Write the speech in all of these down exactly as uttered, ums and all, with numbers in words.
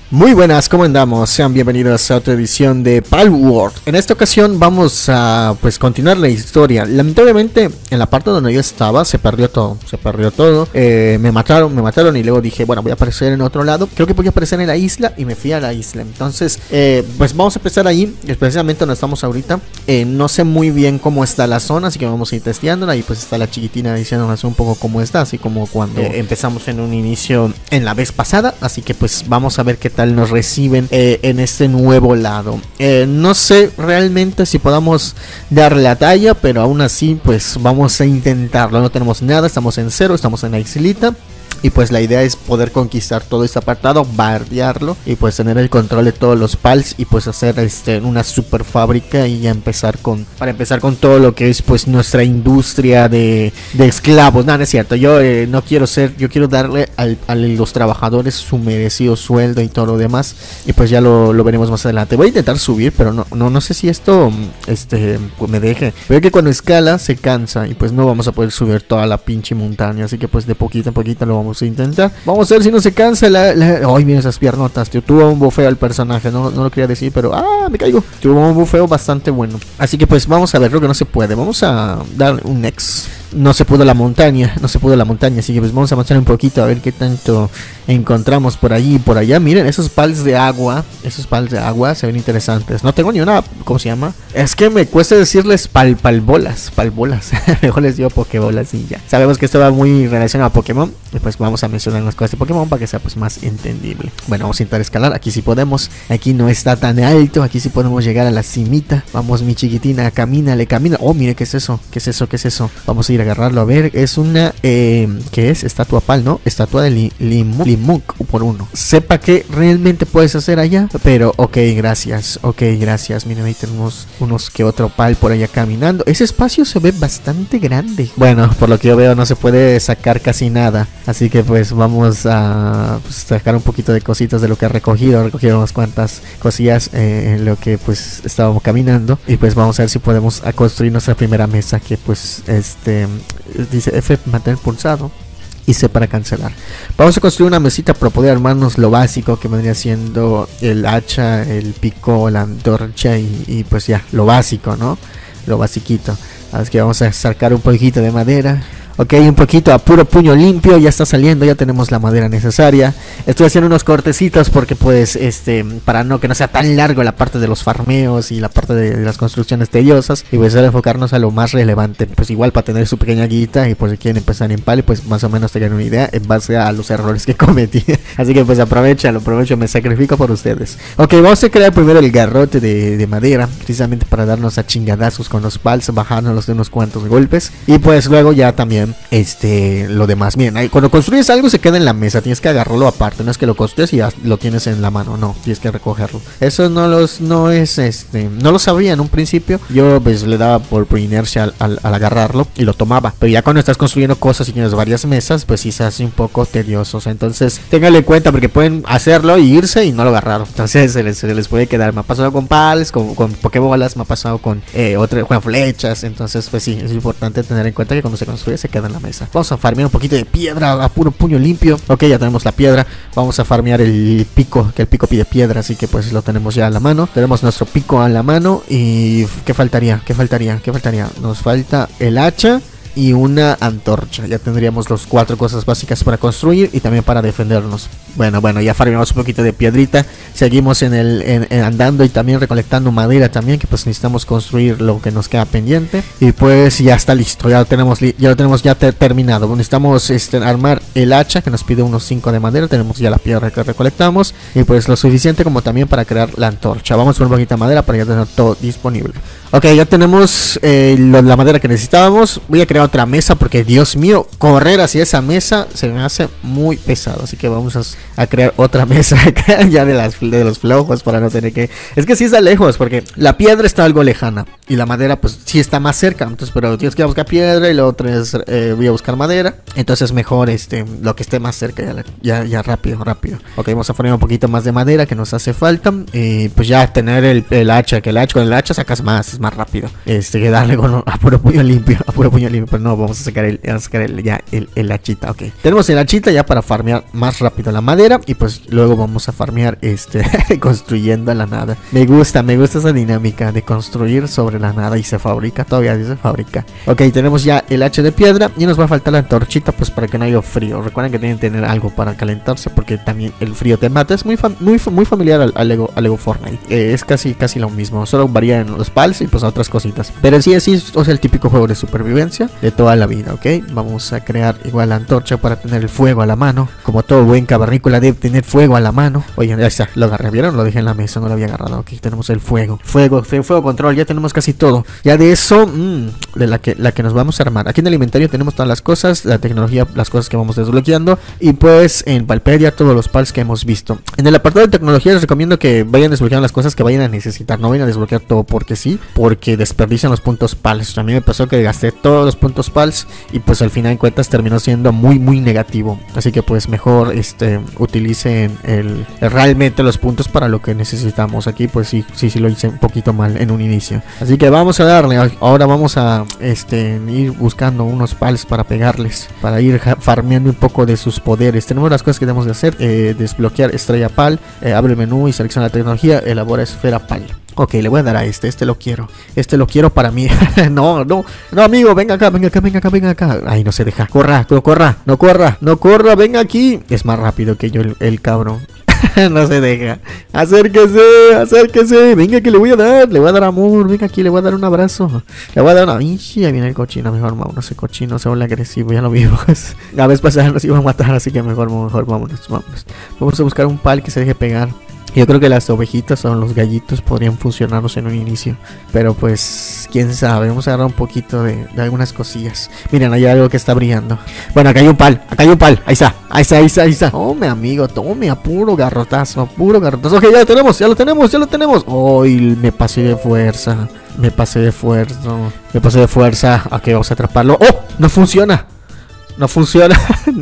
Muy buenas, ¿cómo andamos? Sean bienvenidos a otra edición de Palworld. En esta ocasión vamos a pues continuar la historia. Lamentablemente en la parte donde yo estaba se perdió todo, se perdió todo. Eh, me mataron, me mataron y luego dije, bueno, voy a aparecer en otro lado. Creo que voy a aparecer en la isla y me fui a la isla. Entonces, eh, pues vamos a empezar allí, precisamente donde estamos ahorita. Eh, no sé muy bien cómo está la zona, así que vamos a ir testeándola y pues está la chiquitina diciéndonos un poco cómo está, así como cuando eh, empezamos en un inicio en la vez pasada. Así que pues vamos a ver qué tal nos reciben eh, en este nuevo lado. Eh, no sé realmente si podamos darle la talla, pero aún así pues vamos a intentarlo. No tenemos nada, estamos en cero, estamos en la islita. Y pues la idea es poder conquistar todo este apartado, bardearlo y pues tener el control de todos los pals y pues hacer este una super fábrica y ya empezar con para empezar con todo lo que es pues nuestra industria de, de esclavos. No, no es cierto, yo eh, no quiero ser, yo quiero darle al, a los trabajadores su merecido sueldo y todo lo demás y pues ya lo, lo veremos más adelante. Voy a intentar subir, pero no no no sé si esto este pues me deje. Veo que cuando escala se cansa y pues no vamos a poder subir toda la pinche montaña, así que pues de poquito en poquito lo vamos a intentar. Vamos a ver si no se cansa la... la... Ay, miren esas piernotas, tío. Tuvo un bufeo al personaje, no, no lo quería decir, pero... ¡Ah, me caigo! Tuvo un bufeo bastante bueno. Así que pues vamos a ver, creo que no se puede. Vamos a dar un next. No se pudo la montaña, no se pudo la montaña, así que pues vamos a avanzar un poquito a ver qué tanto encontramos por allí y por allá. Miren, esos pals de agua, esos pals de agua se ven interesantes. No tengo ni una, ¿cómo se llama? Es que me cuesta decirles pal, palbolas, palbolas. Mejor les digo pokebolas y ya. Sabemos que esto va muy relacionado a Pokémon y pues vamos a mencionar unas cosas de Pokémon para que sea pues más entendible. Bueno, vamos a intentar escalar, aquí sí podemos, aquí no está tan alto, aquí sí podemos llegar a la cimita. Vamos mi chiquitina, camínale, camina. Oh, mire, ¿qué es eso? ¿Qué es eso? ¿Qué es eso? Vamos a ir a agarrarlo. A ver, es una eh, ¿qué es? Estatua pal, ¿no? Estatua de li, Limuk, Limuk por uno. Sepa que realmente puedes hacer allá, pero ok, gracias, ok, gracias. Miren, ahí tenemos unos que otro pal por allá caminando. Ese espacio se ve bastante grande. Bueno, por lo que yo veo no se puede sacar casi nada, así que pues vamos a pues, sacar un poquito de cositas de lo que ha recogido. Recogieron unas cuantas cosillas eh, en lo que pues estábamos caminando y pues vamos a ver si podemos a construir nuestra primera mesa, que pues este dice F mantener pulsado y C para cancelar. Vamos a construir una mesita para poder armarnos lo básico, que vendría siendo el hacha, el pico, la antorcha y, y pues ya, lo básico, ¿no? Lo basiquito. Así que vamos a sacar un poquito de madera. Ok, un poquito a puro puño limpio, ya está saliendo, ya tenemos la madera necesaria. Estoy haciendo unos cortecitos porque pues este para no que no sea tan largo la parte de los farmeos y la parte de, de las construcciones tediosas y pues a enfocarnos a lo más relevante, pues igual para tener su pequeña guita y por si quieren empezar en pali pues más o menos tengan una idea en base a los errores que cometí. Así que pues aprovechalo, aprovecho, me sacrifico por ustedes. Ok, vamos a crear primero el garrote de, de madera, precisamente para darnos a chingadazos con los pals, bajárnoslos de unos cuantos golpes y pues luego ya también este lo demás. Miren, ahí, cuando construyes algo se queda en la mesa, tienes que agarrarlo aparte, no es que lo construyes y ya lo tienes en la mano, no, tienes que recogerlo. Eso no los no es este no lo sabía en un principio. Yo pues le daba por, por inercia al, al, al agarrarlo y lo tomaba, pero ya cuando estás construyendo cosas y tienes varias mesas pues sí se hace un poco tedioso, o sea, entonces ténganlo en cuenta porque pueden hacerlo y irse y no lo agarraron, entonces se les, se les puede quedar. Me ha pasado con pals, con, con pokebolas, me ha pasado con eh, otras con flechas, entonces pues sí, es importante tener en cuenta que cuando se construye se queda en la mesa. Vamos a farmear un poquito de piedra a puro puño limpio. Ok, ya tenemos la piedra. Vamos a farmear el pico, que el pico pide piedra, así que pues lo tenemos ya a la mano. Tenemos nuestro pico a la mano y ¿qué faltaría? ¿Qué faltaría? ¿Qué faltaría? Nos falta el hacha y una antorcha. Ya tendríamos las cuatro cosas básicas para construir y también para defendernos. Bueno, bueno, ya farmeamos un poquito de piedrita. Seguimos en el en, en andando y también recolectando madera también, que pues necesitamos construir lo que nos queda pendiente. Y pues ya está listo, ya lo tenemos, ya lo tenemos ya ter terminado. Necesitamos este, armar el hacha, que nos pide unos cinco de madera. Tenemos ya la piedra que recolectamos y pues lo suficiente como también para crear la antorcha. Vamos con un poquito de madera para ya tener todo disponible. Ok, ya tenemos eh, lo, la madera que necesitábamos. Voy a crear otra mesa porque Dios mío, correr hacia esa mesa se me hace muy pesado, así que vamos a, a crear otra mesa ya de las de los flojos para no tener que, es que sí está lejos porque la piedra está algo lejana y la madera pues sí está más cerca, entonces pero tienes que ir a buscar piedra y luego tres, eh, voy a buscar madera, entonces mejor este lo que esté más cerca, ya, ya, ya rápido, rápido. Ok, vamos a poner un poquito más de madera que nos hace falta, y pues ya tener el, el hacha, que el hacha, con el hacha sacas más, es más rápido, este que darle con a puro puño limpio, a puro puño limpio, pero no, vamos a sacar el, a sacar el, ya el, el hachita, ok. Tenemos el hachita ya para farmear más rápido la madera, y pues luego vamos a farmear este, construyendo a la nada. Me gusta, me gusta esa dinámica de construir sobre la nada y se fabrica, todavía se fabrica. Ok, tenemos ya el hacha de piedra y nos va a faltar la antorchita pues para que no haya frío. Recuerden que tienen que tener algo para calentarse porque también el frío te mata. Es muy muy, muy familiar al, al, Lego, al Lego Fortnite. Eh, es casi casi lo mismo, solo varía en los pals y pues otras cositas. Pero sí, sí, es, es el típico juego de supervivencia de toda la vida, ok. Vamos a crear igual la antorcha para tener el fuego a la mano. Como todo buen cavernícola debe tener fuego a la mano. Oigan, ya está, lo agarré, ¿vieron? Lo dejé en la mesa, no lo había agarrado. Ok, tenemos el fuego. Fuego, fuego control, ya tenemos casi todo. Ya de eso, mmm, de la que, la que nos vamos a armar. Aquí en el inventario tenemos todas las cosas, la tecnología, las cosas que vamos desbloqueando. Y pues en Palpedia todos los pals que hemos visto. En el apartado de tecnología les recomiendo que vayan desbloqueando las cosas que vayan a necesitar. No vayan a desbloquear todo porque sí, porque desperdician los puntos pals. A mí me pasó que gasté todos los puntos pals y pues al final de cuentas terminó siendo muy muy negativo. Así que pues mejor este utilicen el, el realmente los puntos para lo que necesitamos. Aquí pues sí, sí, sí lo hice un poquito mal en un inicio. Así que vamos a darle. Ahora vamos a este ir buscando unos pals para pegarles, para ir farmeando un poco de sus poderes. Tenemos las cosas que tenemos que hacer. Eh, desbloquear estrella pal, eh, abre el menú y selecciona la tecnología, elabora esfera pal. Ok, le voy a dar a este, este lo quiero. Este lo quiero para mí. No, no, no, amigo, venga acá, venga acá, venga acá, venga acá. Ay, no se deja. Corra, no corra, no corra, no corra, venga aquí. Es más rápido que yo el, el cabrón. No se deja. Acérquese, acérquese. Venga que le voy a dar, le voy a dar amor. Venga aquí, le voy a dar un abrazo. Le voy a dar una... Ay, ahí viene el cochino. Mejor vámonos, ese cochino se vuelve agresivo, ya lo vimos. La vez pasada nos iba a matar, así que mejor, mejor vámonos, vámonos. Vamos a buscar un pal que se deje pegar. Yo creo que las ovejitas o los gallitos podrían funcionarnos en un inicio. Pero pues, quién sabe. Vamos a agarrar un poquito de, de algunas cosillas. Miren, hay algo que está brillando. Bueno, acá hay un pal, acá hay un pal. Ahí está, ahí está, ahí está, ahí está. Tome, amigo, tome, a puro garrotazo, a puro garrotazo. Ok, ya lo tenemos, ya lo tenemos, ya lo tenemos. Uy, me pasé de fuerza. Me pasé de fuerza. Me pasé de fuerza. Ok, vamos a atraparlo. ¡Oh! No funciona. No funciona.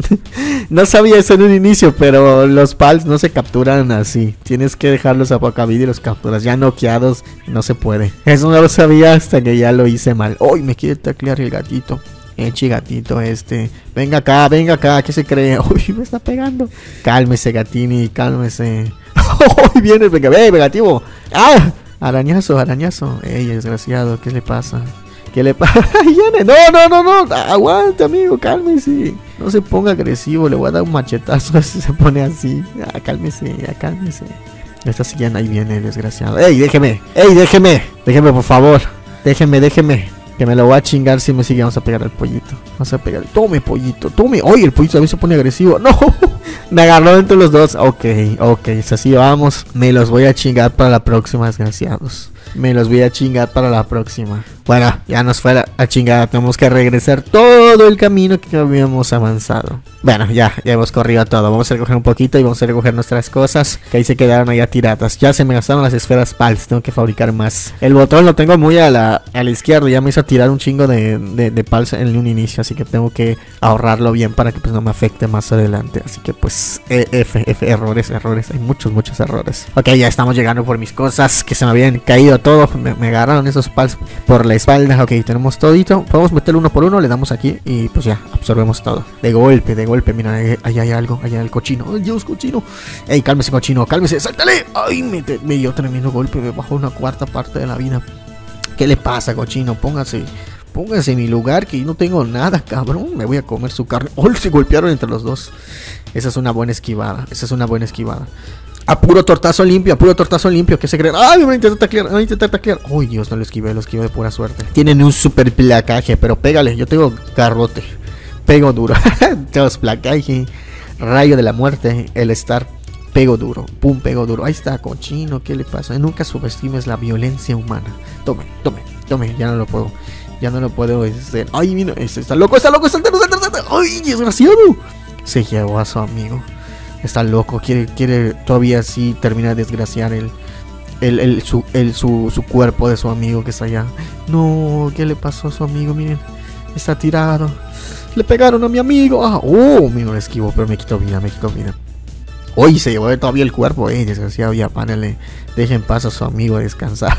No sabía eso en un inicio, pero los pals no se capturan así. Tienes que dejarlos a poca vida y los capturas. Ya noqueados no se puede. Eso no lo sabía hasta que ya lo hice mal. ¡Uy! Me quiere taclear el gatito. Eche gatito este. Venga acá, venga acá. ¿Qué se cree? Uy, me está pegando. Cálmese, gatini, cálmese. Uy, viene, venga, ve, negativo. ¡Ah! Arañazo, arañazo. Ey, desgraciado, ¿qué le pasa? ¿Qué le pasa? No, no, no, no. Aguante, amigo, cálmese. No se ponga agresivo, le voy a dar un machetazo si se pone así. Ah, cálmese, ya, cálmese. Esta sillana ahí viene, desgraciado. ¡Ey, déjeme! ¡Ey, déjeme! Déjeme, por favor. Déjeme, déjeme. Que me lo voy a chingar si me sigue. Vamos a pegar al pollito. Vamos a pegar. Tome, pollito, tome. ¡Oye, el pollito también se pone agresivo! ¡No! Me agarró entre los dos. Ok, ok, es así, vamos. Me los voy a chingar para la próxima, desgraciados. Me los voy a chingar para la próxima. Bueno, ya nos fue la, la chingada. Tenemos que regresar todo el camino que habíamos avanzado. Bueno, ya, ya hemos corrido todo. Vamos a recoger un poquito y vamos a recoger nuestras cosas que ahí se quedaron allá tiradas. Ya se me gastaron las esferas pals. Tengo que fabricar más. El botón lo tengo muy a la, a la izquierda. Ya me hizo tirar un chingo de, de, de pals en un inicio. Así que tengo que ahorrarlo bien para que pues no me afecte más adelante. Así que pues F, F, errores, errores. Hay muchos, muchos errores. Ok, ya estamos llegando por mis cosas que se me habían caído todo. Me, me agarraron esos pals por la espalda. Ok, tenemos todito. Podemos meterlo uno por uno. Le damos aquí y pues ya absorbemos todo. De golpe, de golpe. Mira, ahí, ahí hay algo. Allá hay el cochino. Ay, Dios, cochino. Ey, cálmese, cochino. Cálmese. ¡Sáltale! Ay, me, te, me dio tremendo golpe. Me bajó una cuarta parte de la vida. ¿Qué le pasa, cochino? Póngase. Póngase en mi lugar que yo no tengo nada, cabrón. Me voy a comer su carne. ¡Oh! Se golpearon entre los dos. Esa es una buena esquivada. Esa es una buena esquivada. A puro tortazo limpio, a puro tortazo limpio. ¿Qué se creen? ¡Ay! Me voy a intentar taclear, me voy a intentar taclear. ¡Uy, Dios! No lo esquivé, lo esquivé de pura suerte. Tienen un super placaje, pero pégale. Yo tengo garrote. Pego duro. Tengo placaje. Rayo de la muerte. El estar. Pego duro. Pum, pego duro. Ahí está, cochino. ¿Qué le pasa? Nunca subestimes la violencia humana. Tome, tome, tome. Ya no lo puedo. Ya no lo puedo hacer. ¡Ay, mira! Este está loco, está loco, está loco, está loco. ¡Ay, desgraciado! Se llevó a su amigo. Está loco, quiere, quiere todavía así terminar de desgraciar el, el, el, su, el, su, su cuerpo de su amigo que está allá. No, ¿qué le pasó a su amigo? Miren, está tirado. Le pegaron a mi amigo. Ah, oh, mira, esquivo, pero me quitó vida, me quitó vida. Uy, se llevó todavía el cuerpo, eh, desgraciado, ya, pánele. Dejen en paz a su amigo a descansar.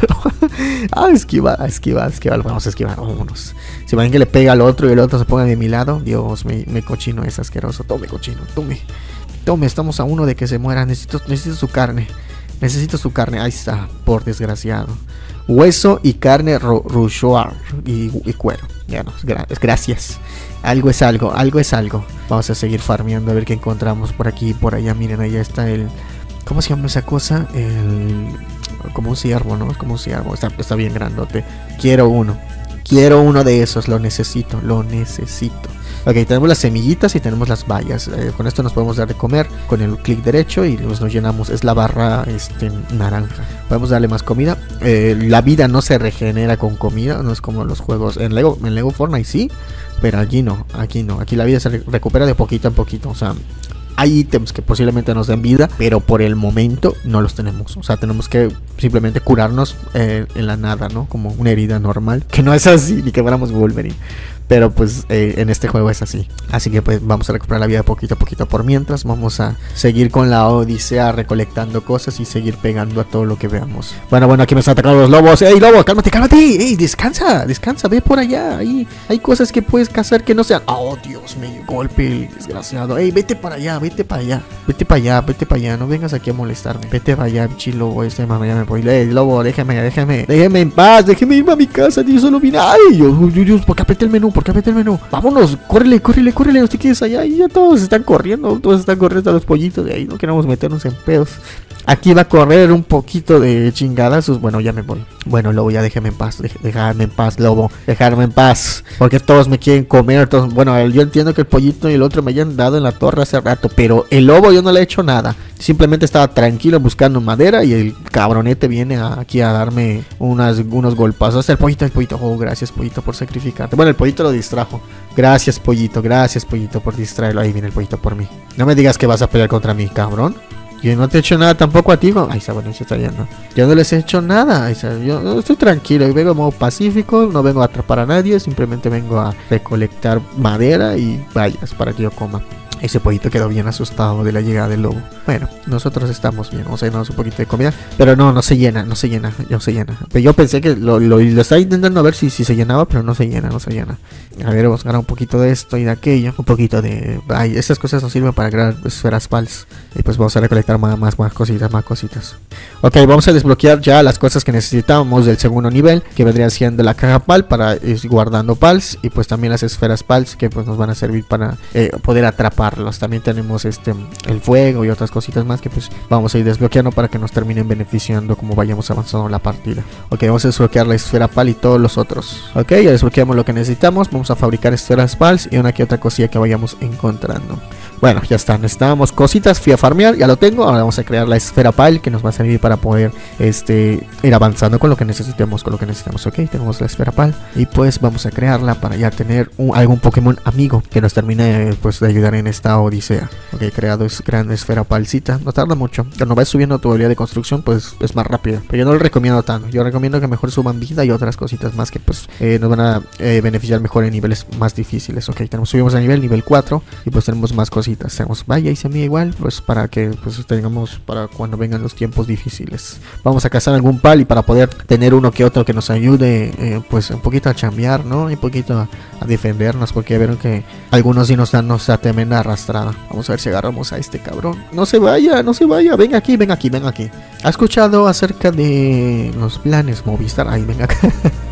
Ah, esquiva, esquiva, esquiva, vamos a esquivar, vámonos. Si ven que le pega al otro y el otro se ponga de mi lado, Dios, me, me cochino es asqueroso. Tome, cochino, tome. Tome, estamos a uno de que se muera. Necesito, necesito su carne. Necesito su carne. Ahí está, por desgraciado. Hueso y carne rushoar y, y cuero. Ya no, gra gracias. Algo es algo, algo es algo. Vamos a seguir farmeando a ver qué encontramos por aquí y por allá. Miren, allá está el... ¿Cómo se llama esa cosa? El... Como un ciervo, ¿no? Como un ciervo. Está, está bien grandote. Quiero uno. Quiero uno de esos. Lo necesito. Lo necesito. Ok, tenemos las semillitas y tenemos las bayas. Eh, con esto nos podemos dar de comer con el clic derecho y nos, nos llenamos. Es la barra este, naranja. Podemos darle más comida. Eh, la vida no se regenera con comida. No es como los juegos. En Lego, en Lego Fortnite sí. Pero aquí no. Aquí no. Aquí la vida se re recupera de poquito en poquito. O sea... Hay ítems que posiblemente nos den vida, pero por el momento no los tenemos. O sea, tenemos que simplemente curarnos eh, en la nada, ¿no? Como una herida normal. Que no es así, ni que fuéramos Wolverine. Pero pues eh, en este juego es así. Así que pues vamos a recuperar la vida poquito a poquito. Por mientras vamos a seguir con la odisea, recolectando cosas y seguir pegando a todo lo que veamos. Bueno, bueno, aquí me están atacando los lobos. ¡Ey, lobo! ¡Cálmate, cálmate! ¡Ey, descansa! Descansa, ve por allá. Ahí hay cosas que puedes cazar que no sean... ¡Oh, Dios mío! Golpe el desgraciado. ¡Ey, vete para allá! Vete para allá. Vete para allá, vete para allá. No vengas aquí a molestarme. Vete para allá, chilo. Este mamá ya me voy. ¡Ey, lobo! Déjame, déjame. Déjame en paz. Déjame irme a mi casa. Yo solo vine. ¡Ay, Dios! Dios, ¿por qué apreté el menú? ¿Por qué apreté el menú? Vámonos, córrele, córrele, córrele, no te quedes allá. Y ya todos están corriendo, todos están corriendo a los pollitos de ahí. No queremos meternos en pedos. Aquí va a correr un poquito de chingadazos. Bueno, ya me voy. Bueno, lobo, ya déjame en paz. Dejarme en paz, lobo. Dejarme en paz. Porque todos me quieren comer. Todos... Bueno, yo entiendo que el pollito y el otro me hayan dado en la torre hace rato. Pero el lobo yo no le he hecho nada. Simplemente estaba tranquilo buscando madera. Y el cabronete viene a, aquí a darme unas, unos golpazos. El pollito, el pollito. Oh, gracias, pollito, por sacrificarte. Bueno, el pollito lo distrajo. Gracias, pollito. Gracias, pollito, por distraerlo. Ahí viene el pollito por mí. No me digas que vas a pelear contra mí, cabrón. Yo no te he hecho nada tampoco a ti. Ahí está, bueno, se está yendo. Yo no les he hecho nada. Ahí está, yo estoy tranquilo. Yo vengo en modo pacífico. No vengo a atrapar a nadie. Simplemente vengo a recolectar madera y bayas para que yo coma. Ese pollito quedó bien asustado de la llegada del lobo. Bueno, nosotros estamos bien. Vamos a llenarnos un poquito de comida. Pero no, no se llena, no se llena. No se llena. Pero yo pensé que lo, lo, lo estaba intentando a ver si, si se llenaba, pero no se llena, no se llena. A ver, vamos a ganar un poquito de esto y de aquello. Un poquito de... Ay, estas cosas nos sirven para crear esferas pals. Y pues vamos a recolectar más, más, más cositas, más cositas. Ok, vamos a desbloquear ya las cosas que necesitamos del segundo nivel, que vendría siendo la caja pal para ir guardando pals. Y pues también las esferas pals, que pues nos van a servir para eh, poder atrapar. También tenemos este el fuego y otras cositas más que pues vamos a ir desbloqueando para que nos terminen beneficiando como vayamos avanzando en la partida. Ok, vamos a desbloquear la esfera pal y todos los otros. Ok, ya desbloqueamos lo que necesitamos. Vamos a fabricar esferas pals y una que otra cosilla que vayamos encontrando. Bueno, ya está, necesitábamos cositas, fui a farmear, ya lo tengo. Ahora vamos a crear la esfera pal que nos va a servir para poder este ir avanzando con lo que necesitemos, con lo que necesitamos. Ok, tenemos la esfera pal y pues vamos a crearla para ya tener un, algún Pokémon amigo que nos termine pues de ayudar en esta odisea. Ok, creado es gran esfera palcita, no tarda mucho. Cuando vas subiendo tu habilidad de construcción pues es más rápida, pero yo no lo recomiendo tanto. Yo recomiendo que mejor suban vida y otras cositas más que pues eh, nos van a eh, beneficiar mejor en niveles más difíciles. Ok, tenemos, subimos a nivel, nivel cuatro y pues tenemos más cositas. Hacemos vaya y semilla igual, pues para que pues tengamos para cuando vengan los tiempos difíciles. Vamos a cazar algún pal y para poder tener uno que otro que nos ayude eh, pues un poquito a chambear, ¿no? Y un poquito a, a defendernos, porque ya vieron que algunos sí nos dan nuestra tremenda arrastrada. Vamos a ver si agarramos a este cabrón. No se vaya, no se vaya, ven aquí, ven aquí, ven aquí. ¿Ha escuchado acerca de los planes Movistar? Ay, ven acá.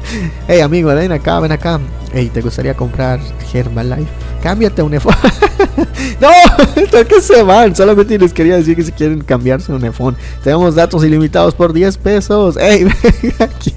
Hey amigo, ven acá, ven acá. Hey, ¿te gustaría comprar Herbalife? Cámbiate a un iPhone. No, ¿por qué se van? Solamente les quería decir que si quieren cambiarse un iPhone, tenemos datos ilimitados por diez pesos. Hey, ven aquí.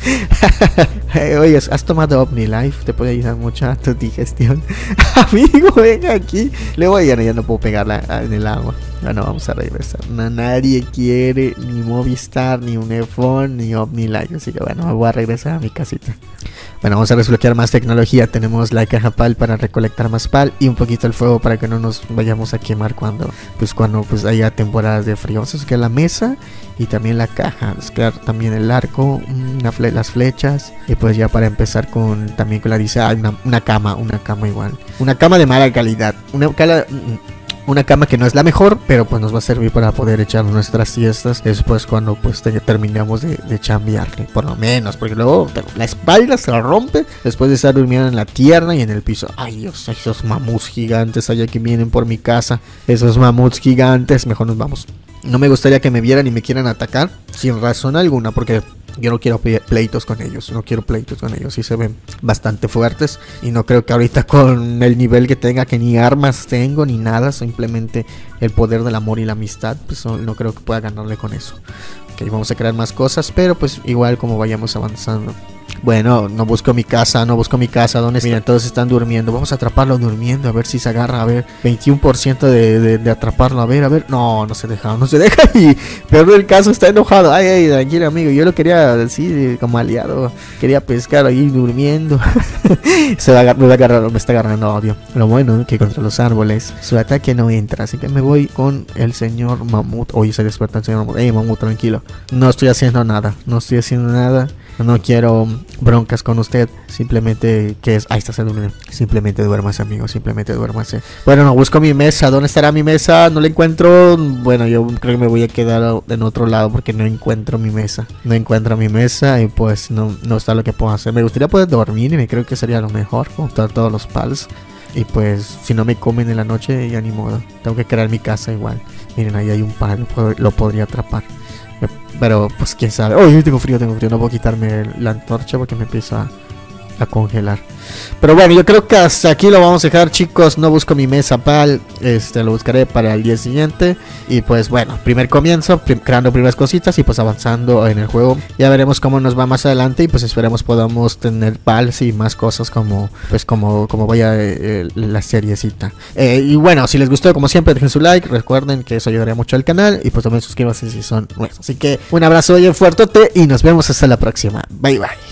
Hey, oye, ¿has tomado OmniLife? Te puede ayudar mucho a tu digestión. Amigo, ven aquí. Le voy a ya, ya no puedo pegarla en el agua. Bueno, vamos a regresar. No, nadie quiere ni Movistar, ni un iPhone, ni OmniLife. Así que bueno, me voy a regresar a mi casita. Bueno, vamos a desbloquear más tecnología. Tenemos la caja pal para recolectar más pal y un poquito el fuego para que no nos vayamos a quemar cuando pues cuando pues haya temporadas de frío. Vamos a desbloquear la mesa y también la caja, desbloquear también el arco, una fle las flechas y pues ya para empezar con también con la dice ah, una, una cama, una cama igual, una cama de mala calidad, una cala, una cama que no es la mejor, pero pues nos va a servir para poder echar nuestras siestas después cuando pues te, terminamos de, de chambearle, por lo menos, porque luego la espalda se la rompe después de estar durmiendo en la tierra y en el piso. Ay Dios, esos mamuts gigantes allá que vienen por mi casa, esos mamuts gigantes, mejor nos vamos. No me gustaría que me vieran y me quieran atacar sin razón alguna, porque yo no quiero pleitos con ellos, no quiero pleitos con ellos, sí se ven bastante fuertes y no creo que ahorita con el nivel que tenga, que ni armas tengo ni nada, simplemente el poder del amor y la amistad, pues no creo que pueda ganarle con eso. Ok, vamos a crear más cosas, pero pues igual como vayamos avanzando. Bueno, no busco mi casa, no busco mi casa. ¿Dónde está? Miren, todos están durmiendo. Vamos a atraparlo durmiendo, a ver si se agarra. A ver, veintiuno por ciento de, de, de atraparlo. A ver, a ver. No, no se deja, no se deja. Y peor del caso, está enojado. Ay, ay, tranquilo, amigo. Yo lo quería así, como aliado. Quería pescar ahí durmiendo. Se va a, me va a agarrar, me está agarrando odio. Lo bueno que contra los árboles su ataque no entra. Así que me voy con el señor mamut. Oye, se despierta el señor mamut. Ey, mamut, tranquilo. No estoy haciendo nada. No estoy haciendo nada. No quiero broncas con usted. Simplemente que es... Ahí está, se duerme. Simplemente duérmase, amigo. Simplemente duérmase. Bueno, no busco mi mesa. ¿Dónde estará mi mesa? No la encuentro. Bueno, yo creo que me voy a quedar en otro lado porque no encuentro mi mesa. No encuentro mi mesa y pues no, no está lo que puedo hacer. Me gustaría poder dormir y me creo que sería lo mejor. Juntar todos los pals. Y pues si no me comen en la noche ya ni modo. Tengo que crear mi casa igual. Miren, ahí hay un pal. Lo podría atrapar. Pero pues quién sabe. Oh, tengo frío, tengo frío. No puedo quitarme la antorcha porque me empieza a, a congelar. Pero bueno, yo creo que hasta aquí lo vamos a dejar, chicos. No busco mi mesa pal. Este lo buscaré para el día siguiente. Y pues bueno, primer comienzo, prim creando primeras cositas y pues avanzando en el juego. Ya veremos cómo nos va más adelante. Y pues esperemos podamos tener pals y más cosas como pues como, como vaya eh, la seriecita. Eh, y bueno, si les gustó, como siempre, dejen su like. Recuerden que eso ayudaría mucho al canal. Y pues también suscríbanse si son nuevos. Así que un abrazo bien fuerte y nos vemos hasta la próxima. Bye bye.